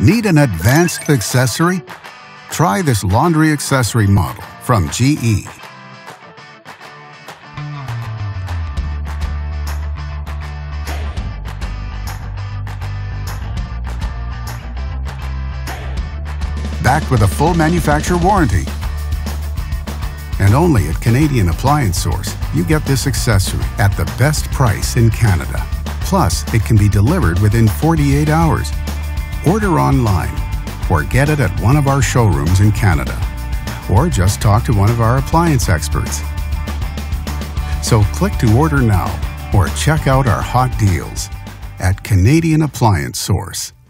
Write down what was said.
Need an advanced accessory? Try this laundry accessory model from GE. Backed with a full manufacturer warranty. And only at Canadian Appliance Source, you get this accessory at the best price in Canada. Plus, it can be delivered within 48 hours. Order online or get it at one of our showrooms in Canada. Or just talk to one of our appliance experts. So click to order now or check out our hot deals at Canadian Appliance Source.